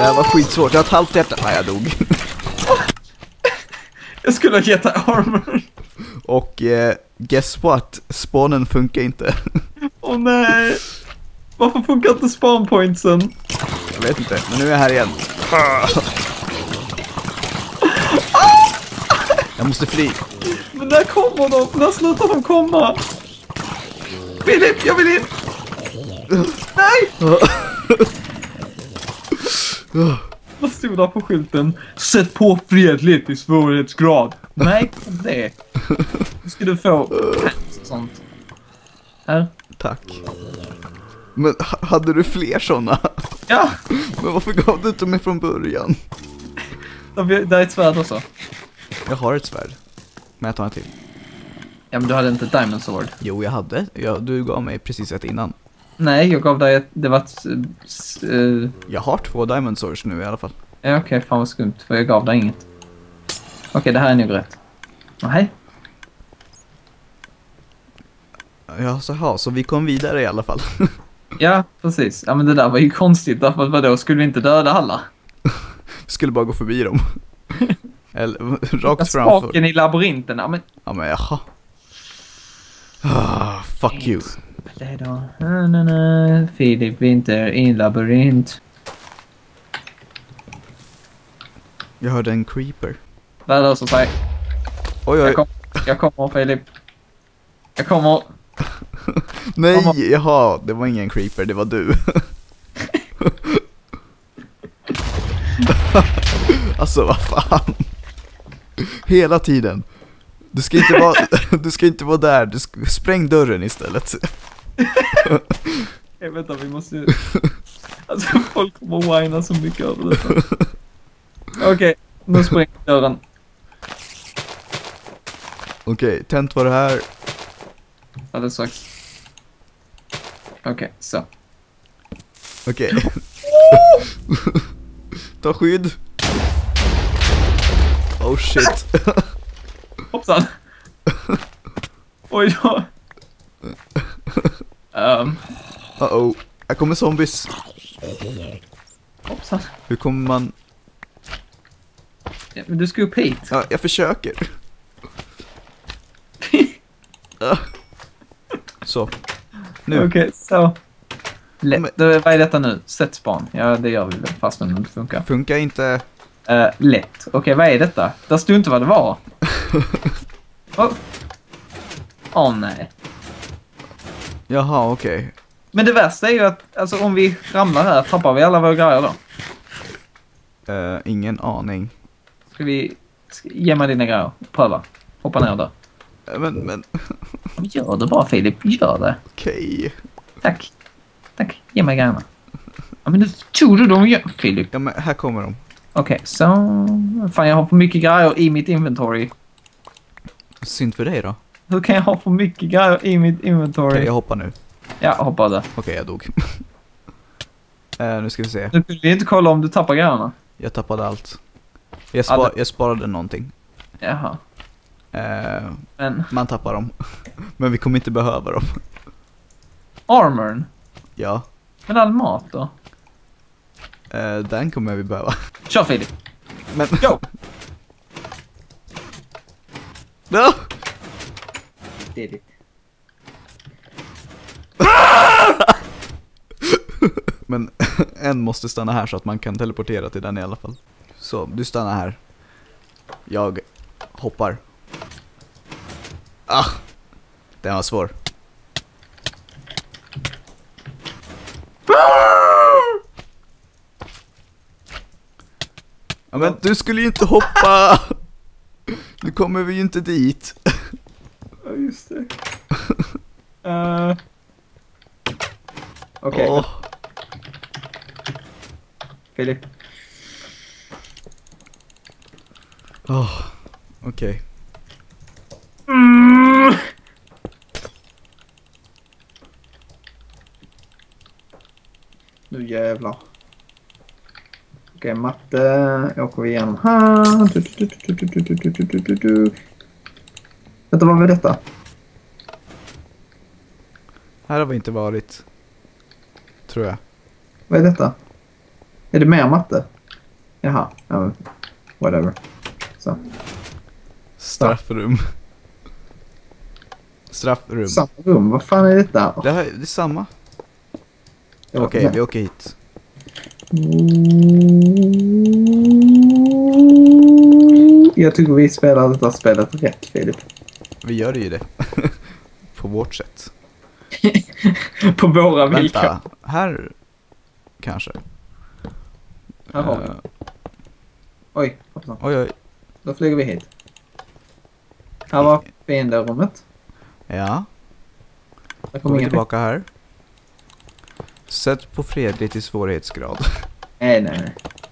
här var skitsvårt. Jag har ett halvt hjärta. Nej, jag dog. Jag skulle ha gett armor. Och guess what? Spawnen funkar inte. Åh nej. Varför funkar inte spawn pointsen? Jag vet inte, men nu är jag här igen. Jag måste fly. Men när kommer de? När slutar de komma? Filip, jag vill in! Nej! Vad stod där på skylten? Sätt på fredligt i svårighetsgrad. Nej, det. Nu ska du få sånt. Här. Tack. Men hade du fler såna? Ja! Men varför gav du inte mig från början? Där är ett svärd också. Jag har ett svärd. Men jag tar en till. Ja, men du hade inte Diamond Sword. Jo, jag hade. Ja, du gav mig precis ett innan. Nej, jag gav dig ett... Det var ett... Jag har 2 Diamond Swords nu i alla fall. Ja, okej, fan vad skumt. För jag gav dig inget. Okej, det här är nog rätt. Nej. Ja, så vi kom vidare i alla fall. Ja, precis. Ja, men det där var ju konstigt. Därför att vadå, skulle vi inte döda alla? Vi skulle bara gå förbi dem. Eller rakt framför. Spaken i labyrinten, ja men... Ja, men jaha. Fuck you. Det är då... Filip Winter i en labyrint. Jag hörde en creeper. Vad är det som säger? Oj, oj. Jag kommer, Filip. Jag kommer. Nej, jaha. Det var ingen creeper, det var du. Alltså, vad fan. Hela tiden. Du ska inte vara där. Spräng dörren istället. Jag vet att vi måste... Alltså, folk kommer whina så mycket över det. Okej, nu spränger dörren. Okej, tänt var det här. Ja, det sagt. Okej, så. Okej. Ta skydd. Oh shit. Hoppsan. Oj då. Uh-oh. Här kommer zombies. Hoppsan. Hur kommer man... Ja, men du ska upp hit. Ja, jag försöker. Så. Nu. Okej, så. Vad är detta nu? Set spawn. Ja, det gör vi väl fast men det inte funkar. Funkar inte. Lätt. Okej, vad är detta? Där stod inte vad det var. Åh nej. Jaha, okej. Men det värsta är ju att alltså, om vi ramlar här tappar vi alla våra grejer då. Ingen aning. Ge mig dina grejer. Pröva. Hoppa ner där. Men... Gör det bara, Filip. Gör det. Okej. Tack. Tack. Ge mig grejerna. Ja, men nu tog du dem, Filip. Ja, men här kommer de. Okej, så... Fan, jag har för mycket grejer i mitt inventory. Synd för dig då. Hur kan jag ha för mycket grejer i mitt inventory? Okej, jag hoppar nu. Ja, hoppade. Okej, jag dog. Nu ska vi se. Nu kunde vi inte kolla om du tappar grejerna. Jag tappade allt. Jag sparade någonting. Jaha. Men... Man tappar dem. Men vi kommer inte behöva dem. Armorn? Ja. Men all mat då? Den kommer vi behöva. Kör, Filip. Men... Go! No! Filip. Men en måste stanna här så att man kan teleportera till den i alla fall. Så, du stannar här. Jag hoppar. Ah! Den var svår. Ja, men du skulle ju inte hoppa! Nu kommer vi ju inte dit. Ja, just det. Okej. Åh. Filip. Okej. Nu jävlar. Okej, matte. Åker vi igenom här. Vänta, vad var detta? Här har vi inte varit. Tror jag. Vad är detta? Är det mer matte? Jaha, ja, whatever. Så. Straffrum. Straffrum. Samma rum, vad fan är detta? Det är samma. Jag Okej, med. vi åker hit. Jag tycker vi spelar detta spelet rätt, Filip. Vi gör det ju det. På vårt sätt. På våra villkor. Vänta, här kanske. Här har vi. Eh, Oj, hoppsan. oj. Då flyger vi hit. Här var fienderummet. Ja, Där går kommer vi ingen tillbaka här. Sätt på fredligt i svårighetsgrad. Nej.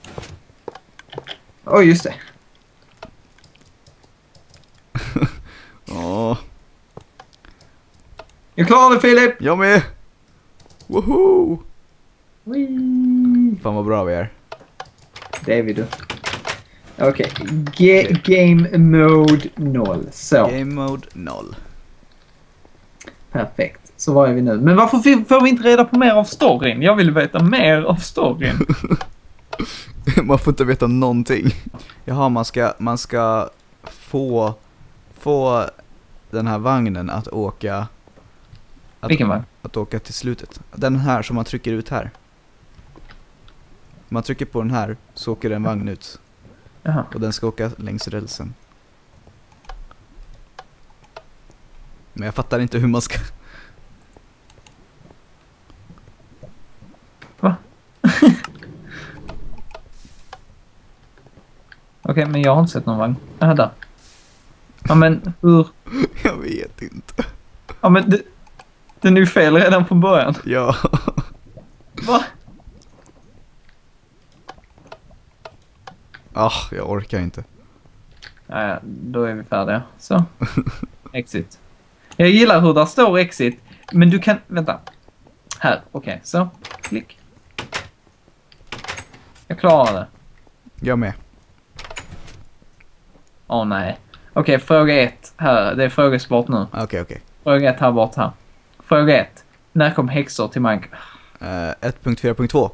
Oj, just det. Åh, Jag klarar det, Filip! jag med! Woho! Whee! Fan vad bra vi är. Det är vi du. Okej. Game mode 0. Så, Game mode 0. perfekt. Så var är vi nu? Men varför får vi inte reda på mer av storyn? Jag vill veta mer av storyn. Man får inte veta någonting. Jaha, man ska få den här vagnen att åka Vilken vagn? att åka till slutet. Den här som man trycker ut här. Man trycker på den här så åker en vagn ut. Jaha. Och den ska åka längs rälsen. Men jag fattar inte hur man ska... Va? Okej, men jag har inte sett någon vagn. Där. Ja, men hur? Jag vet inte. Ja, men den är ju fel redan från början. Ja. Va? Jag orkar inte. Ja, då är vi färdiga. Så. Exit. Jag gillar hur där står exit. Men du kan... Vänta. Här, okej. Så. Klick. Jag klarar det. Jag med. Nej. Okej, fråga 1. Här, det är frågesport nu. Okej. Fråga 1 här bort här. Fråga 1. När kom häxor till Minecraft? 1.4.2.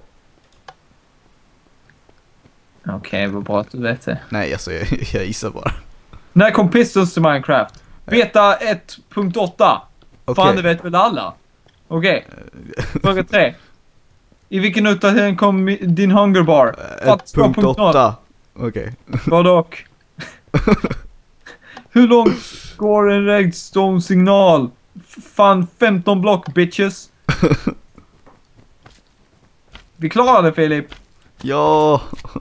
Okej, vad bra att du vet det. Nej, alltså jag gissar bara. När kom Pistols till Minecraft? Beta 1.8. Okej. Fan, det vet väl alla. Okej. Fråga 3. I vilken uppdatering kom din Hunger Bar? 1.8. Okej. Vaddock? Hur långt går en redstone-signal? Fan, 15 block, bitches. Vi klarar det, Filip. Ja.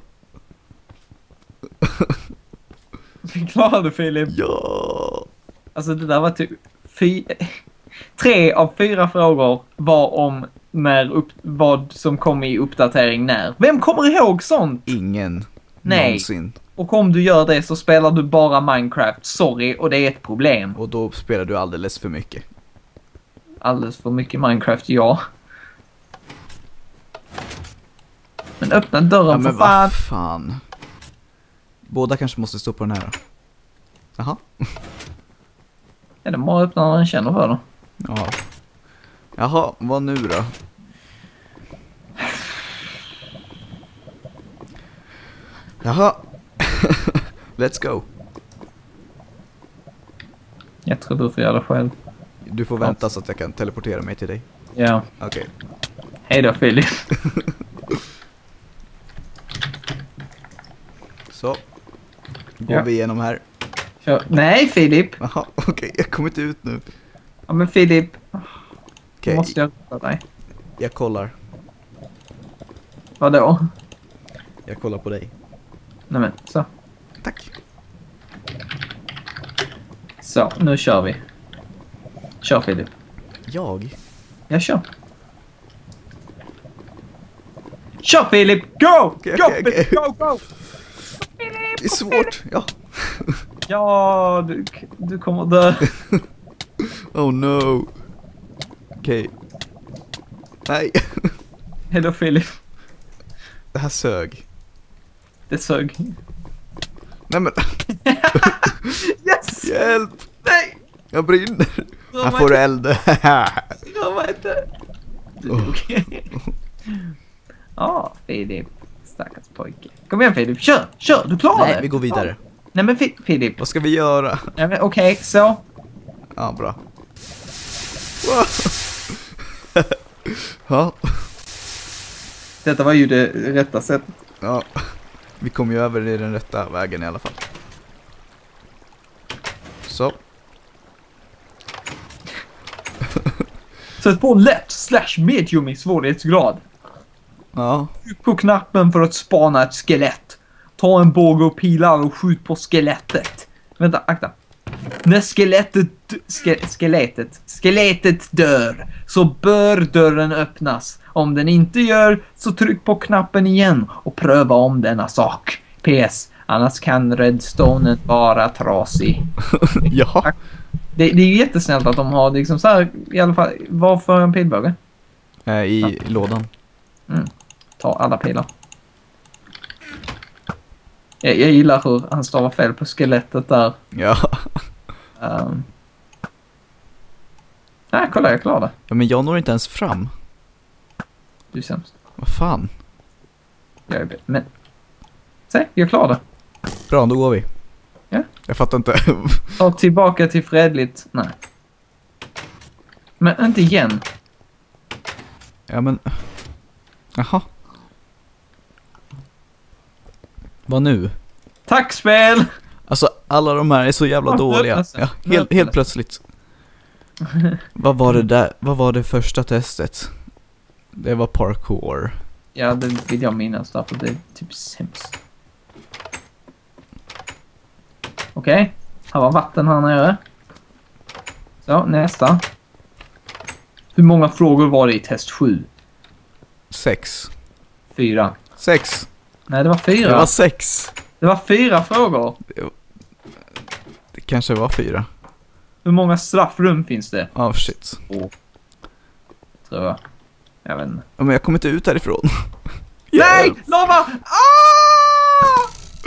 Vi klarar det, Filip. Ja. Alltså, det där var typ... 3 av 4 frågor var om vad som kom i uppdatering när. Vem kommer ihåg sånt? Ingen. Nej. Någonsin. Och om du gör det så spelar du bara Minecraft. Sorry, och det är ett problem. Och då spelar du alldeles för mycket. Alldeles för mycket Minecraft, ja. Men öppna dörren Ja, för men fan. vad fan. Båda kanske måste stå på den här då. Jaha. Är det bara att öppna när den känner för det? Ja. Jaha, vad nu då? Jaha. Let's go. Jag tror du får göra det själv. Du får vänta så att jag kan teleportera mig till dig. Ja. Okej. Hej då, Filip. Så. Går vi igenom här. Kör. Nej, Filip. Jaha, okej. Jag kommer inte ut nu. Ja, men Filip. Okej, Måste jag rätta dig? jag kollar. Vadå? Jag kollar på dig. Nej men, så. Tack. Så, nu kör vi. Kör, Filip. Jag? Jag kör. Kör, Filip! Go! Okej, Go, okej, Filip! okej. Go! Det är svårt. Ja. Ja, du kommer dö. Oh no. Okej. Nej. Hej då, Filip. Det här sög. Det sög. Nej men. Yes! Hjälp. Nej! Jag brinner. Rör Här mig får du inte. eld. Rör mig inte. Oh. Okej. Ja, Filip. Stackars pojke. Kom igen Filip, kör, du klarar det. Nej, vi går vidare. Nej men Filip. Vad ska vi göra? Okej, så. Ja, bra. Ja. Detta var ju det rätta sättet. Ja. Vi kom ju över i den rätta vägen i alla fall. Så. Sätt på lätt/medium i svårighetsgrad. Ja. Tryck på knappen för att spana ett skelett. Ta en båge och pilar och skjut på skelettet. Vänta, akta. När skelettet dör så bör dörren öppnas. Om den inte gör så tryck på knappen igen och pröva om denna sak. PS. Annars kan redstonen vara trasig. Ja. Det är ju jättesnällt att de har liksom så här, i alla fall, varför en pilbåge? I lådan. Ta alla pilar. Jag gillar hur han stavar fel på skelettet där. Ja. Nej, kolla, jag klarar det. Ja, men jag når inte ens fram. Du är sämst. Vad fan? Jag är bäst. Men... Se, jag klarar det. Bra, då går vi. Ja. Jag fattar inte. Ta tillbaka till fredligt. Nej. Men inte igen. Ja, men... Jaha. Vad nu? Tack, spel! Alltså, alla de här är så jävla dåliga. Ja, helt plötsligt. Vad var det där? Vad var det första testet? Det var parkour. Ja, det vill jag minnas därför det är typ sämst. Okej. Här var vatten här nere. Så, nästa. Hur många frågor var det i test 7? 6. 4. 6. Nej, det var 4. Det var 6. Det var 4 frågor. Det kanske var 4. Hur många straffrum finns det? Oh shit. 2. Tror jag. Jag vet inte. Ja, men jag kommer inte ut härifrån. Nej! Lava! Ah!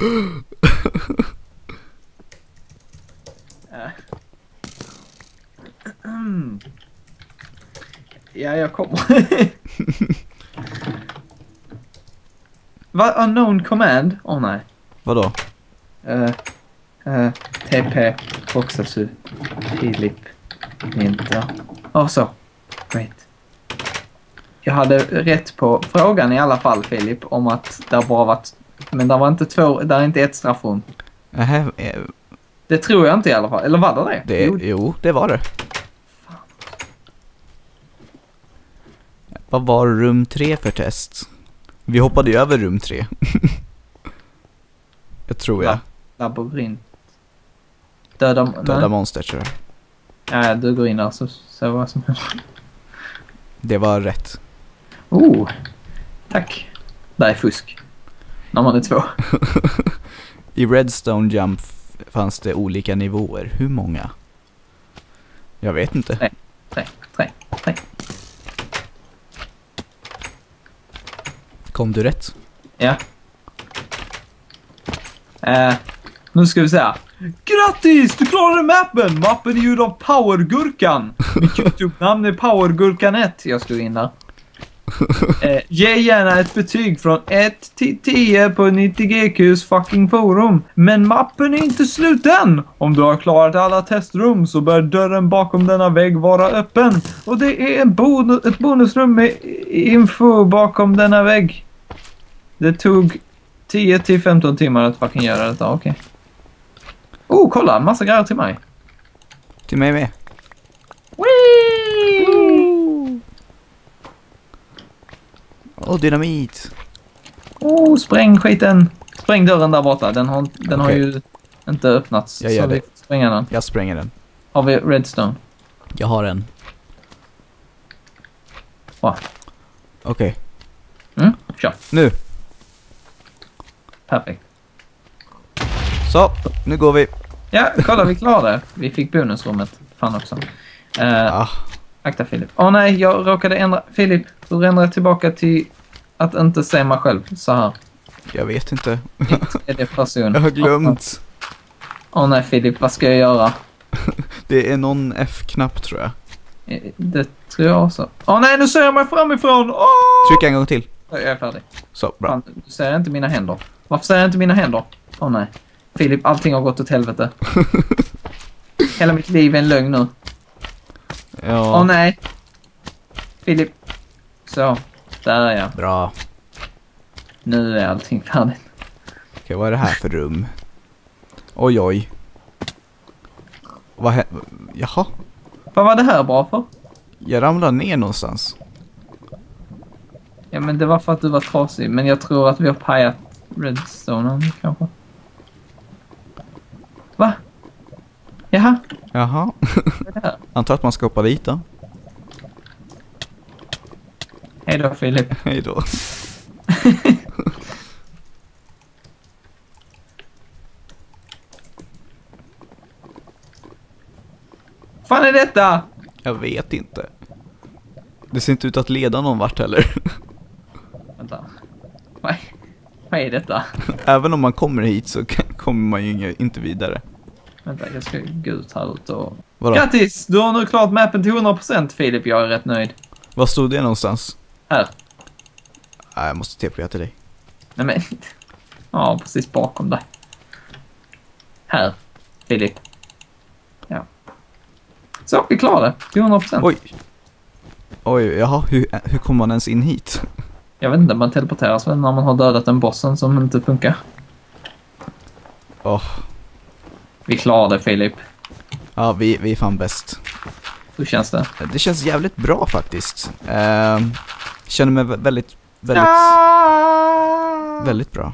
Ja, jag kommer. Vad? Unknown command? Åh nej. Vadå? TP Boxasu Filip inte. Så. Great. Jag hade rätt på frågan i alla fall, Filip, om att det bara varit... Men det var inte två, där är inte ett straffrum. Det tror jag inte i alla fall. Eller var det det? Jo, det var det. Vad var rum 3 för test? Vi hoppade ju över rum 3. Jag tror jag. Labyrint. Döda monster, tror jag. Ja, du går in där så vad som helst. Det var rätt. Tack. Det är fusk. När man är 2. I Redstone Jump fanns det olika nivåer. Hur många? Jag vet inte. 3. Kom du rätt? Ja. Nu ska vi se. Grattis! Du klarade mappen! Mappen är gjord av Powergurkan. Mitt YouTube-namn är Powergurkan1. Jag stod in där. Ge gärna ett betyg från 1 till 10 på 90GQs fucking forum. Men mappen är inte slut än. Om du har klarat alla testrum så bör dörren bakom denna vägg vara öppen. Och det är ett bonusrum med info bakom denna vägg. Det tog 10 till 15 timmar att fucking göra detta, okej. Kolla, en massa grejer till mig. Till mig med. Whee! Dynamit. Spräng skiten. Spräng dörren där borta. Den har ju inte öppnats. Jag gör det. Spränger den. Jag spränger den. Har vi redstone? Jag har en. Wow. Okej. Kör. Nu. Perfekt. Så, nu går vi. Ja, kolla, vi klarade. Vi fick bonusrummet. Fan också. Akta Filip. Nej, jag råkade ändra. Filip, du ändrar tillbaka till att inte se mig själv så här. Jag vet inte. Är det person? Jag har glömt. Nej Filip, vad ska jag göra? Det är någon F-knapp, tror jag. Det tror jag också. Nej, nu ser jag mig framifrån. Tryck en gång till. Jag är färdig. Så, bra. Fan, du ser inte mina händer. Varför säger jag inte mina händer? Åh nej. Filip, allting har gått åt helvete. Hela mitt liv är en lögn nu. Ja. Åh nej. Filip. Så. Där är jag. Bra. Nu är allting färdigt. Okej, vad är det här för rum? Oj, oj. Jaha. Vad var det här bra för? Jag ramlade ner någonstans. Ja, men det var för att du var trasig. Men jag tror att vi har pajat redstone kanske. Va? Jaha. Jaha. Vad är det här? Antar att man ska hoppa dit då. Hej då, Filip. Hej då. Fan är detta? Jag vet inte. Det ser inte ut att leda någon vart heller. Vänta. Vad är detta? Även om man kommer hit så kommer man ju inte vidare. Vänta, jag ska gå ut här ute och... Vadå? Grattis! Du har nu klart mappen till 100%, Filip. Jag är rätt nöjd. Var stod det någonstans? Här. Nej, jag måste TP till dig. Nej men... Ja, precis bakom dig. Här. Filip. Ja. Så, vi klarar det. Till 100%. Oj. Oj, jaha. Hur kommer man ens in hit? Jag vet inte, man teleporteras väl när man har dödat en bossen som inte funkar. Åh. Vi klarar det, Filip. Ja, vi är fan bäst. Hur känns det? Det känns jävligt bra faktiskt. Känner mig väldigt bra.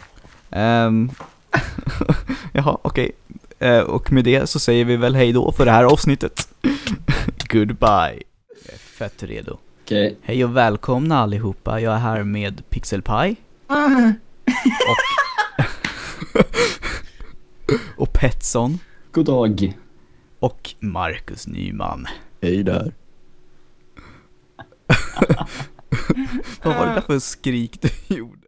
Jaha, okej. Och med det så säger vi väl hej då för det här avsnittet. Goodbye. Jag är fett redo. Okej. Hej och välkomna allihopa. Jag är här med Pixelpie. Och Petson. God dag. Och Marcus Nyman. Hej där. Vad var det där för skrik du gjorde?